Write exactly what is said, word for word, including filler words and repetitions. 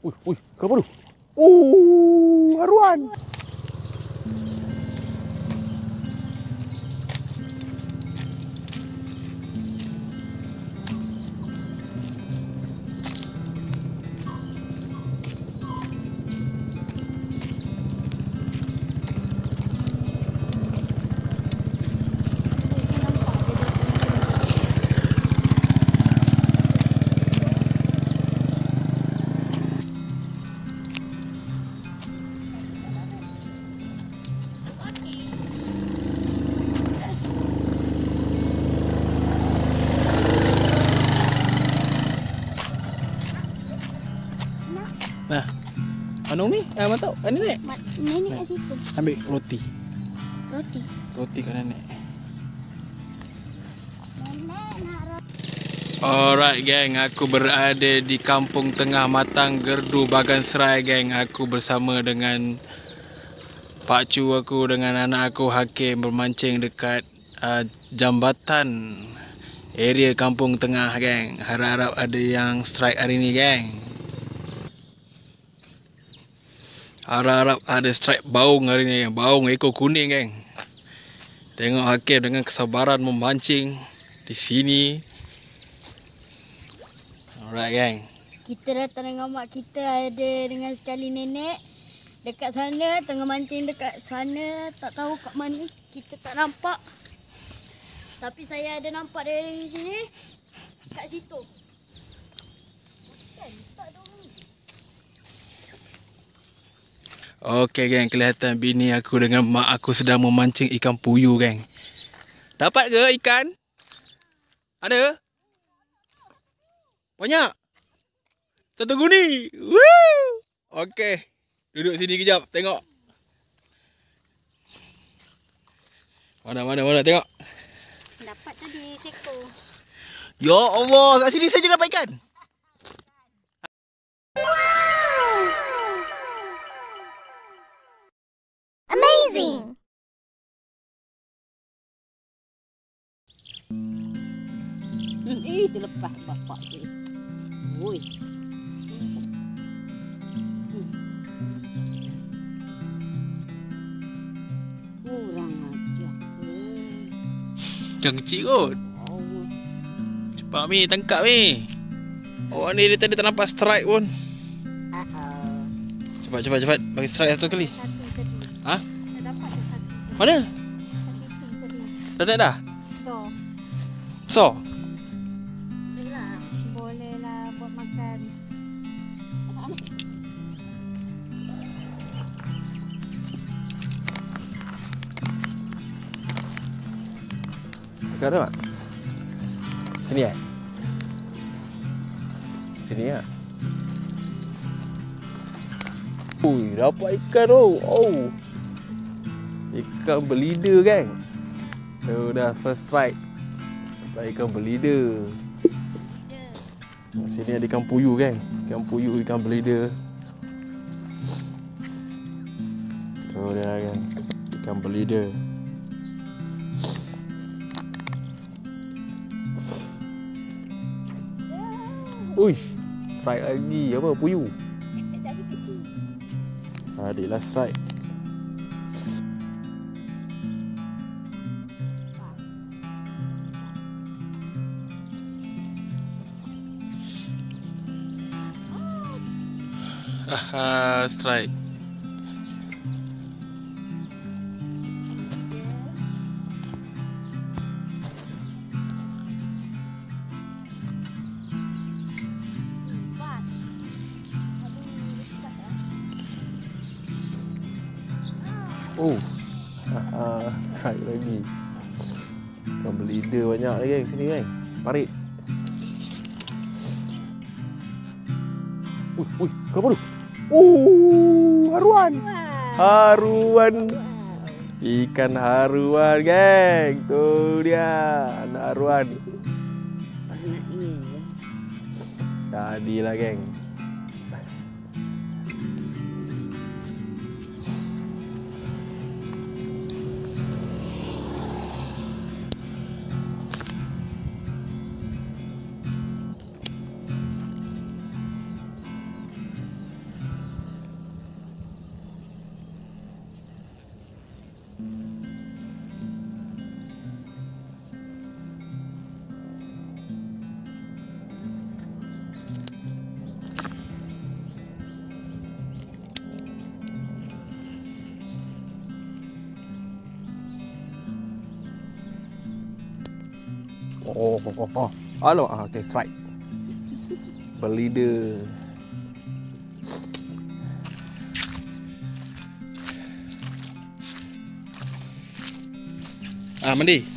Uy, uy, kenapa tu? Uh, haruan. Nah, anu ni, ah mantap. Ini nek. Nenek kat situ. Ambil roti. Roti. Roti kat nenek. Nenek nak roti. Alright geng, aku berada di Kampung Tengah Matang Gerdu Bagan Serai geng. Aku bersama dengan Pak Cu aku dengan anak aku Hakim bermancing dekat uh, jambatan area Kampung Tengah geng. Harap-harap ada yang strike hari ni geng. Harap-harap ada strike baung hari ni geng. Baung ekor kuning geng. Tengok Hakim dengan kesabaran memancing di sini. Alright geng. Kita datang dengan mak kita, ada dengan sekali nenek dekat sana, tengah mancing dekat sana, tak tahu kat mana, kita tak nampak. Tapi saya ada nampak dari sini, kat situ. Kan, tak ada orang. Okey geng, kelihatan bini aku dengan mak aku sedang memancing ikan puyuh geng. Dapat ke ikan? Ada? Banyak? Satu guni. Woo! Okey. Duduk sini kejap, tengok. Mana mana mana tengok. Dapat tadi seko. Ya Allah, kat sini saja dapat ikan. Amazing. Eh, terlepas bapak dia. Woi. Kurang ajar. Yang kecil kot. Oh. Cepat Mi, tangkap Mi. Orang ni dia tadi tak nampak strike pun. Uh-oh. Cepat cepat cepat, bagi strike satu kali. Satu tadi. Ha? Dah dapat satu. Mana? Satu tadi. Dah naik dah? So. So. Boleh lah. Boleh lah buat makan. Dekat tu tak? Sini eh? Sini ya. Ui, dapat ikan tu. Oh. Ikan belida geng. Tu dah first strike. Dapat ikan belida. Sini ada ikan puyuh geng. Ikan puyuh, ikan belida. Tu dia geng. Ikan belida. Uish, strike lagi. Apa? Puyuh. Tadi kecil. Adiklah strike. Haha, strike. Oh, haha, strike lagi. Ikan belida banyak lagi geng sini geng. Parit. Uy, uy, kenapa tu? Uh, haruan. Haruan. Ikan haruan geng. Tu dia, anak haruan. Tadilah geng. Oh, oh, oh, oh. Alo, ah, okay, strike. Berleader. Ah, mandi.